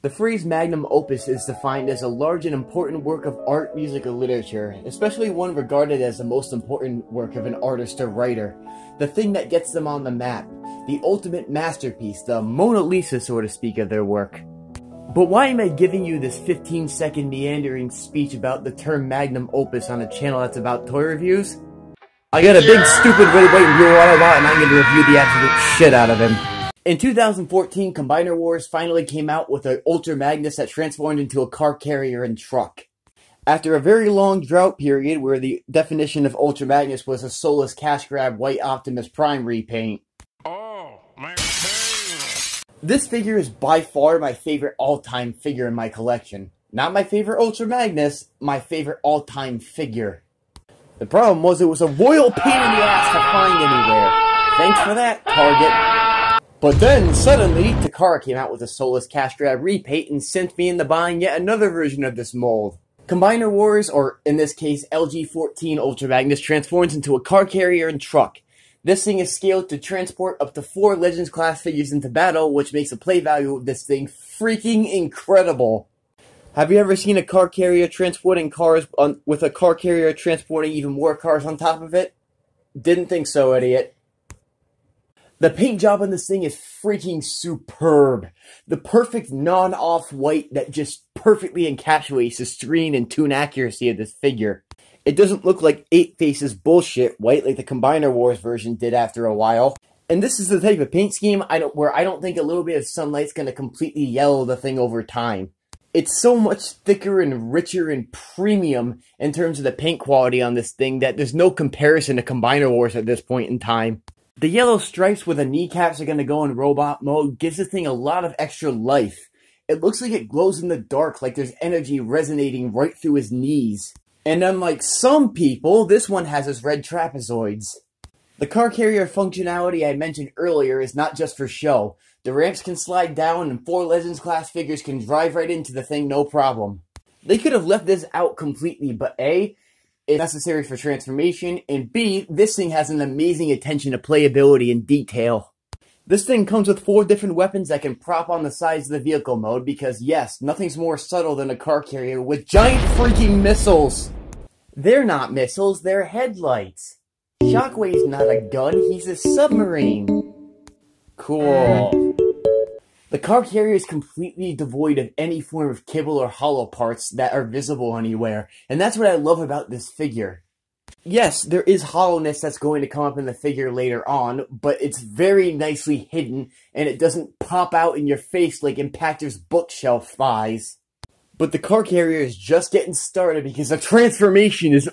The phrase magnum opus is defined as a large and important work of art, music, or literature, especially one regarded as the most important work of an artist or writer. The thing that gets them on the map. The ultimate masterpiece, the Mona Lisa, so to speak, of their work. But why am I giving you this 15-second meandering speech about the term magnum opus on a channel that's about toy reviews? I got a big stupid red, white, and blue Autobot, and I'm going to review the absolute shit out of him. In 2014, Combiner Wars finally came out with an Ultra Magnus that transformed into a car carrier and truck. After a very long drought period where the definition of Ultra Magnus was a soulless cash grab white Optimus Prime repaint. Oh, my This figure is by far my favorite all-time figure in my collection. Not my favorite Ultra Magnus, my favorite all-time figure. The problem was it was a royal pain in the ass to find anywhere. Thanks for that, Target. But then, suddenly, Takara came out with a soulless cash grab repaint and sent me into buying yet another version of this mold. Combiner Wars, or in this case LG-14 Ultra Magnus, transforms into a car carrier and truck. This thing is scaled to transport up to 4 Legends class figures into battle, which makes the play value of this thing freaking incredible. Have you ever seen a car carrier transporting cars with a car carrier transporting even more cars on top of it? Didn't think so, idiot. The paint job on this thing is freaking superb. The perfect non-off-white that just perfectly encapsulates the screen and tune accuracy of this figure. It doesn't look like 8 Faces bullshit white like the Combiner Wars version did after a while. And this is the type of paint scheme where I don't think a little bit of sunlight's going to completely yellow the thing over time. It's so much thicker and richer and premium in terms of the paint quality on this thing that there's no comparison to Combiner Wars at this point in time. The yellow stripes where the kneecaps are going to go in robot mode gives this thing a lot of extra life. It looks like it glows in the dark, like there's energy resonating right through his knees. And unlike some people, this one has his red trapezoids. The car carrier functionality I mentioned earlier is not just for show. The ramps can slide down and 4 Legends class figures can drive right into the thing no problem. They could have left this out completely, but A, it's necessary for transformation, and B, this thing has an amazing attention to playability and detail. This thing comes with 4 different weapons that can prop on the sides of the vehicle mode because yes, nothing's more subtle than a car carrier with giant freaking missiles! They're not missiles, they're headlights. Shockwave's not a gun, he's a submarine. Cool. The car carrier is completely devoid of any form of kibble or hollow parts that are visible anywhere, and that's what I love about this figure. Yes, there is hollowness that's going to come up in the figure later on, but it's very nicely hidden, and it doesn't pop out in your face like Impactor's bookshelf thighs. But the car carrier is just getting started because the transformation is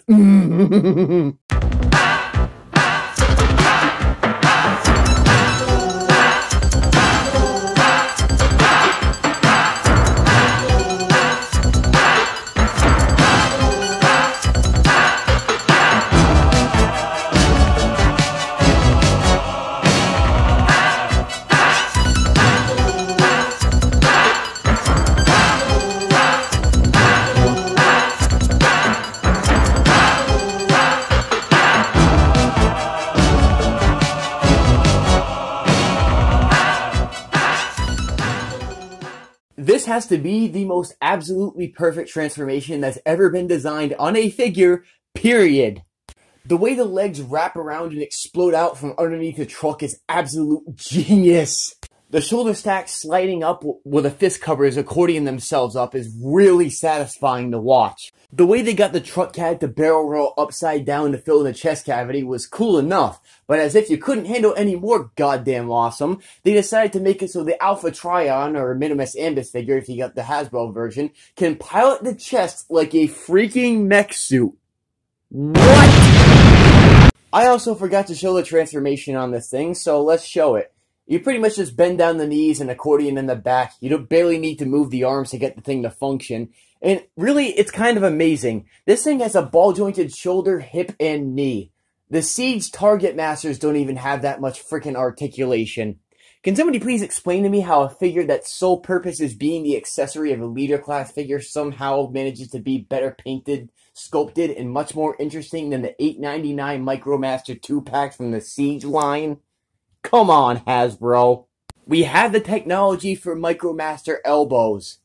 This has to be the most absolutely perfect transformation that's ever been designed on a figure, period. The way the legs wrap around and explode out from underneath the truck is absolute genius. The shoulder stacks sliding up where the fist covers accordion themselves up is really satisfying to watch. The way they got the truck cab to barrel roll upside down to fill the chest cavity was cool enough, but as if you couldn't handle any more goddamn awesome, they decided to make it so the Alpha Trion, or Minimus Ambus figure if you got the Hasbro version, can pilot the chest like a freaking mech suit. What? I also forgot to show the transformation on this thing, so let's show it. You pretty much just bend down the knees and accordion in the back. You don't barely need to move the arms to get the thing to function. And really, it's kind of amazing. This thing has a ball-jointed shoulder, hip, and knee. The Siege Target Masters don't even have that much freaking articulation. Can somebody please explain to me how a figure that's sole purpose is being the accessory of a leader class figure somehow manages to be better painted, sculpted, and much more interesting than the $8.99 Micromaster 2-packs from the Siege line? Come on, Hasbro. We have the technology for Micromaster elbows.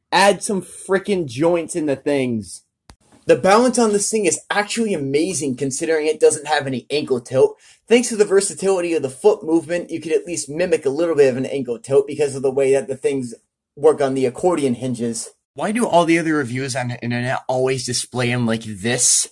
Add some frickin' joints in the things. The balance on this thing is actually amazing considering it doesn't have any ankle tilt. Thanks to the versatility of the foot movement, you could at least mimic a little bit of an ankle tilt because of the way that the things work on the accordion hinges. Why do all the other reviews on the internet always display them like this?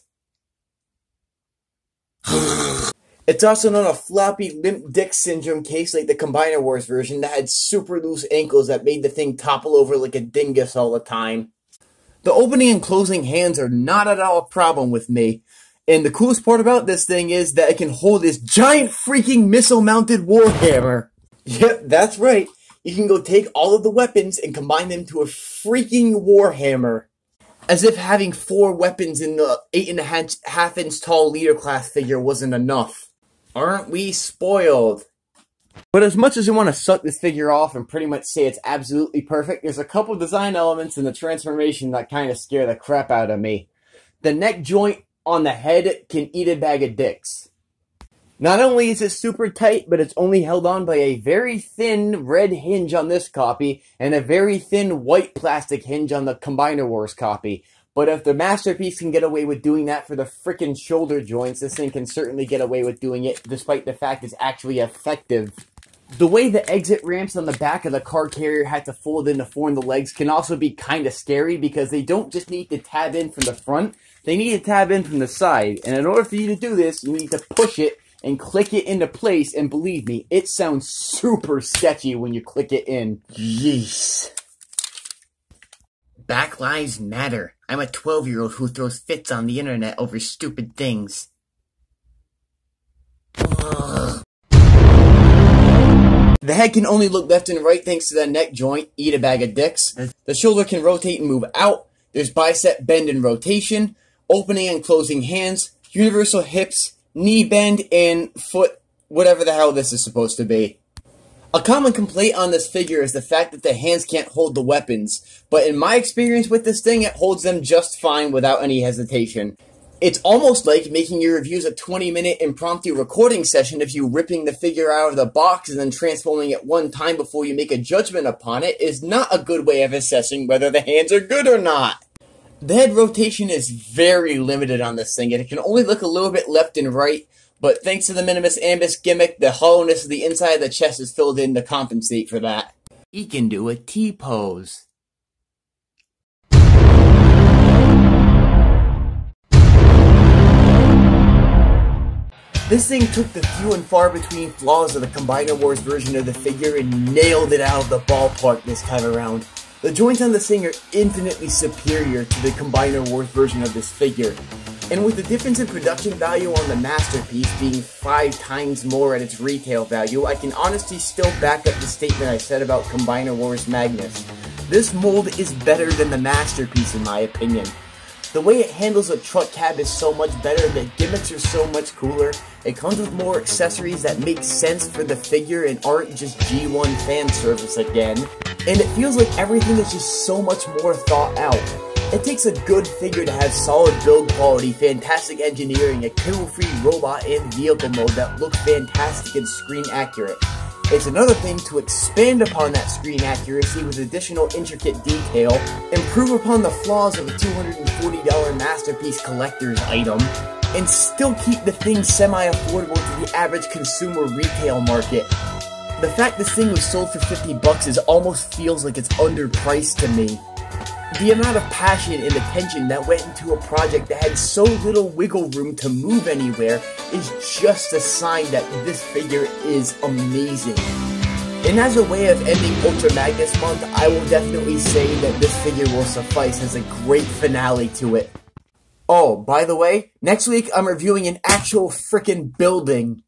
It's also not a floppy limp dick syndrome case like the Combiner Wars version that had super loose ankles that made the thing topple over like a dingus all the time. The opening and closing hands are not at all a problem with me. And the coolest part about this thing is that it can hold this giant freaking missile-mounted warhammer. Yep, that's right. You can go take all of the weapons and combine them to a freaking warhammer. As if having 4 weapons in the 8.5 inch tall leader class figure wasn't enough. Aren't we spoiled? But as much as I want to suck this figure off and pretty much say it's absolutely perfect, there's a couple design elements in the transformation that kind of scare the crap out of me. The neck joint on the head can eat a bag of dicks. Not only is it super tight, but it's only held on by a very thin red hinge on this copy, and a very thin white plastic hinge on the Combiner Wars copy. But if the Masterpiece can get away with doing that for the frickin' shoulder joints, this thing can certainly get away with doing it, despite the fact it's actually effective. The way the exit ramps on the back of the car carrier had to fold in to form the legs can also be kinda scary, because they don't just need to tab in from the front, they need to tab in from the side. And in order for you to do this, you need to push it and click it into place, and believe me, it sounds super sketchy when you click it in. Yeesh. Black Lives Matter. I'm a 12-year-old who throws fits on the internet over stupid things. Ugh. The head can only look left and right thanks to the neck joint, eat a bag of dicks. The shoulder can rotate and move out. There's bicep bend and rotation, opening and closing hands, universal hips, knee bend, and foot, whatever the hell this is supposed to be. A common complaint on this figure is the fact that the hands can't hold the weapons, but in my experience with this thing, it holds them just fine without any hesitation. It's almost like making your reviews a 20-minute impromptu recording session of you ripping the figure out of the box and then transforming it one time before you make a judgment upon it is not a good way of assessing whether the hands are good or not. The head rotation is very limited on this thing, and it can only look a little bit left and right, but thanks to the Minimus Ambus gimmick, the hollowness of the inside of the chest is filled in to compensate for that. He can do a T-pose. This thing took the few and far between flaws of the Combiner Wars version of the figure and nailed it out of the ballpark this time around. The joints on this thing are infinitely superior to the Combiner Wars version of this figure. And with the difference in production value on the Masterpiece being 5 times more at its retail value, I can honestly still back up the statement I said about Combiner Wars Magnus. This mold is better than the Masterpiece in my opinion. The way it handles a truck cab is so much better, the gimmicks are so much cooler, it comes with more accessories that make sense for the figure and aren't just G1 fan service again, and it feels like everything is just so much more thought out. It takes a good figure to have solid build quality, fantastic engineering, a kill-free robot and vehicle mode that look fantastic and screen accurate. It's another thing to expand upon that screen accuracy with additional intricate detail, improve upon the flaws of a $240 Masterpiece collector's item, and still keep the thing semi-affordable to the average consumer retail market. The fact this thing was sold for $50 is almost feels like it's underpriced to me. The amount of passion and attention that went into a project that had so little wiggle room to move anywhere is just a sign that this figure is amazing. And as a way of ending Ultra Magnus Month, I will definitely say that this figure will suffice as a great finale to it. Oh, by the way, next week I'm reviewing an actual frickin' building.